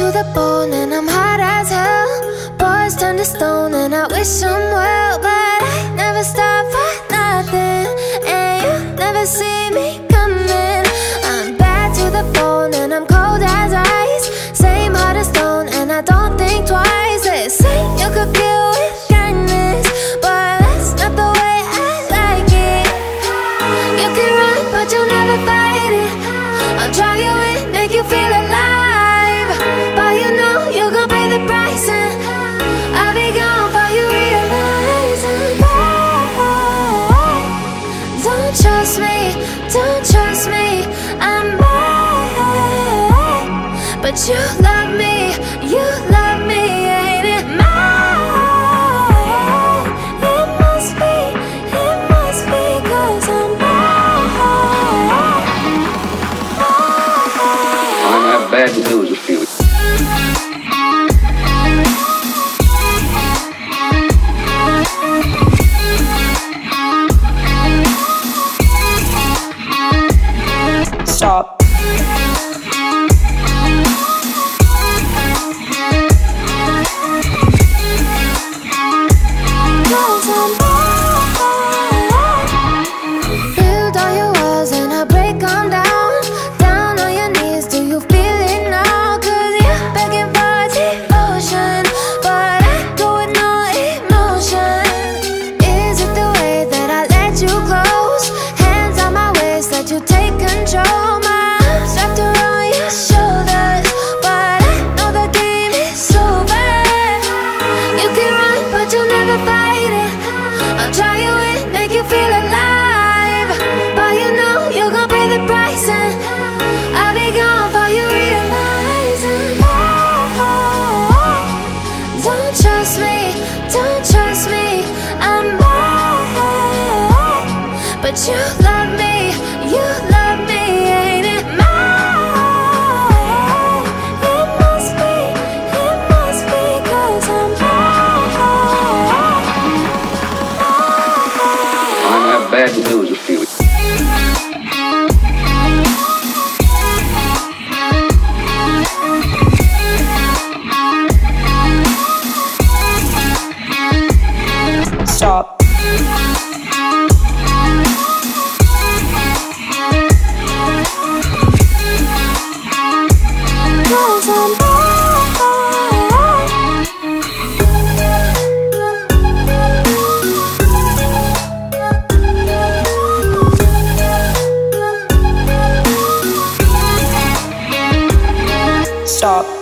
the bone and I'm hot as hell. Boys turn to stone and I wish them well, but I never stop for nothing, and you never see me coming. I'm bad to the bone and I'm cold as ice. Same heart as stone and I don't think twice. They say you could kill with kindness, but that's not the way I like it. You can run but you'll never fight it. I'll draw you in, make you feel alive, but you know you're gonna pay the price, and I'll be gone before you realize. Don't trust me, don't trust me, I'm bad, but you love me, you love me, ain't it mine? It must be 'cause I'm bad. I have bad news for you. Stop. Build all your walls and I break them down. Down on your knees, do you feel it now? 'Cause you're begging for devotion, but I go with no emotion. Is it the way that I let you close? Hands on my waist, let you take control. My arms wrapped around your shoulders, but I know the game is over. You can run, but you'll never fight it. I'll try you in, make you feel alive, but you know you're gonna pay the price, and I'll be gone before you realize. Don't trust me, don't trust me, I'm bad, but you love me, you love me, ain't it mine? It must be 'cause I'm bad. I have bad news for you. Stop. Stop.